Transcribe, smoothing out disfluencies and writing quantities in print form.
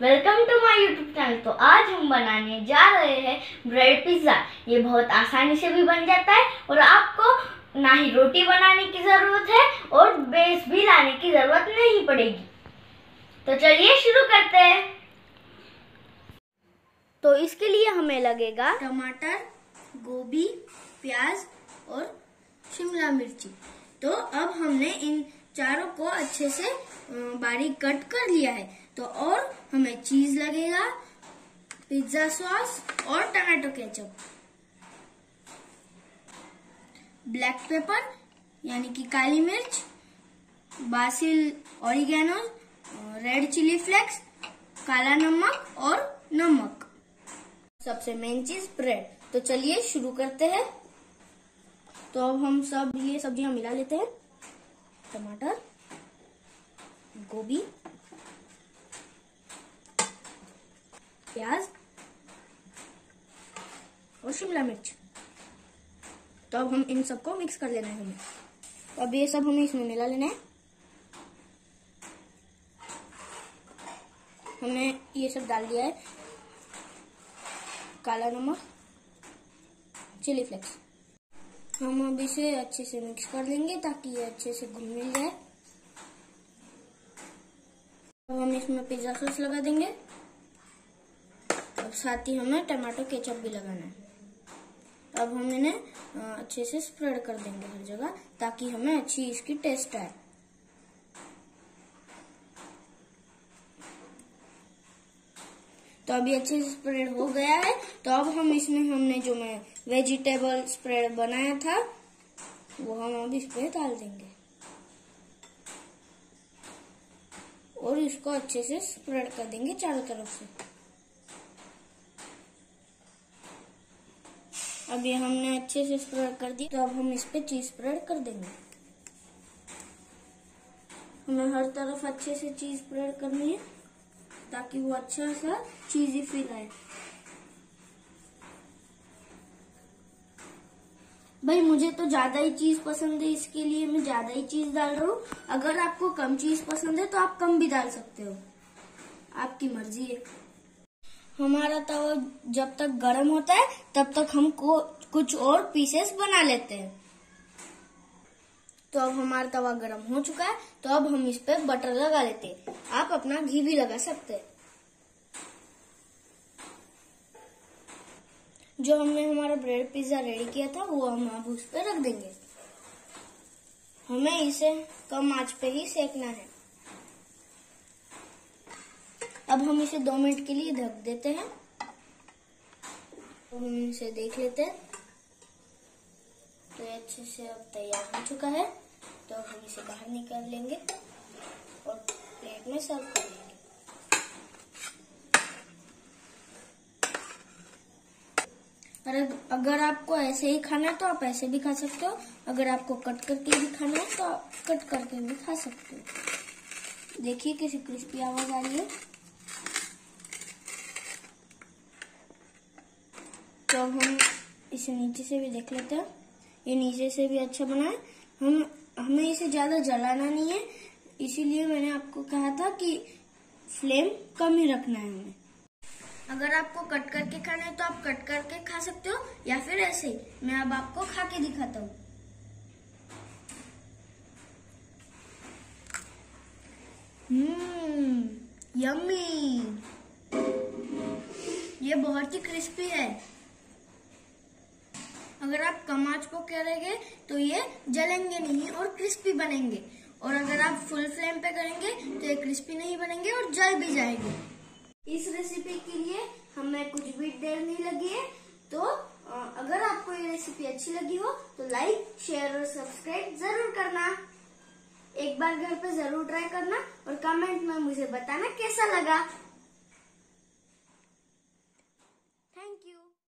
Welcome to my YouTube channel. तो आज हम बनाने जा रहे हैं ब्रेड पिज्ज़ा। ये बहुत आसानी से भी बन जाता है और आपको ना ही रोटी बनाने की ज़रूरत है और बेस भी लाने की ज़रूरत नहीं पड़ेगी। तो चलिए शुरू करते हैं। तो इसके लिए हमें लगेगा टमाटर, गोभी, प्याज और शिमला मिर्ची। तो अब हमने इन चारों को अच्छे से बारीक कट कर लिया है। तो और हमें चीज लगेगा, पिज्जा सॉस और टमाटो केचप, ब्लैक पेपर यानी कि काली मिर्च, basil oregano, red chilli flakes, काला नमक और नमक। सबसे मेन चीज ब्रेड। तो चलिए शुरू करते हैं। तो अब हम सब ये सब्जियां मिला लेते हैं। टमाटर, गोभी, प्याज और शिमला मिर्च। तो अब हम इन सबको मिक्स कर लेना है हमें। तो अब ये सब हमें इसमें मिला लेना है। हमने ये सब डाल दिया है, काला नमक, चिली फ्लेक्स। हम अब इसे अच्छे से मिक्स कर लेंगे ताकि ये अच्छे से घुल मिल जाए। अब हम इसमें पिज्जा सॉस लगा देंगे। अब साथ ही हमें टमाटो केचप भी लगाना है। अब हम इन्हें अच्छे से स्प्रेड कर देंगे हर जगह ताकि हमें अच्छी इसकी टेस्ट आए। तो अभी अच्छे से स्प्रेड हो गया है। तो अब हम इसमें हमने जो मैं वेजिटेबल स्प्रेड बनाया था वो हम अब इस पे डाल देंगे और इसको अच्छे से स्प्रेड कर देंगे चारों तरफ से। अब ये हमने अच्छे से स्प्रेड कर दी। तो अब हम इस पे चीज स्प्रेड कर देंगे। हमें हर तरफ अच्छे से चीज स्प्रेड करनी है ताकि वो अच्छा सा चीजी फील आए। भाई मुझे तो ज्यादा ही चीज पसंद है, इसके लिए मैं ज्यादा ही चीज डाल रहा हूँ। अगर आपको कम चीज पसंद है तो आप कम भी डाल सकते हो, आपकी मर्जी है। हमारा तवा जब तक गर्म होता है तब तक हम कुछ और पीसेस बना लेते हैं। तो अब हमारा तवा गर्म हो चुका है। तो अब हम इस पे बटर लगा लेते हैं। आप अपना घी भी लगा सकते हैं। जो हमने हमारा ब्रेड पिज्जा रेडी किया था वो हम अब उस पे रख देंगे। हमें इसे कम आंच पे ही सेकना है। अब हम इसे 2 मिनट के लिए ढक देते हैं। तो हम इसे देख लेते हैं। तो ये अच्छे से अब तैयार हो चुका है। तो हम इसे बाहर निकाल लेंगे और प्लेट में सर्व कर लेंगे। और अगर आपको ऐसे ही खाना है तो आप ऐसे भी खा सकते हो। अगर आपको कट करके भी खाना है तो आप कट करके भी खा सकते हो। देखिए कैसी क्रिस्पी आवाज आ रही है। तो हम इसे नीचे से भी देख लेते हैं। ये नीचे से भी अच्छा बना है। हमें इसे ज्यादा जलाना नहीं है, इसीलिए मैंने आपको कहा था कि फ्लेम कम ही रखना है हमें। अगर आपको कट करके खाना है तो आप कट करके खा सकते हो या फिर ऐसे ही। मैं अब आपको खा के दिखाता हूँ। यम्मी। ये बहुत ही क्रिस्पी है। अगर आप कम आंच को करेंगे तो ये जलेंगे नहीं और क्रिस्पी बनेंगे। और अगर आप फुल फ्लेम पे करेंगे तो ये क्रिस्पी नहीं बनेंगे और जल भी जाएंगे। इस रेसिपी के लिए हमें कुछ भी देर नहीं लगी है। तो अगर आपको ये रेसिपी अच्छी लगी हो तो लाइक, शेयर और सब्सक्राइब जरूर करना। एक बार घर पे जरूर ट्राई करना और कमेंट में मुझे बताना कैसा लगा।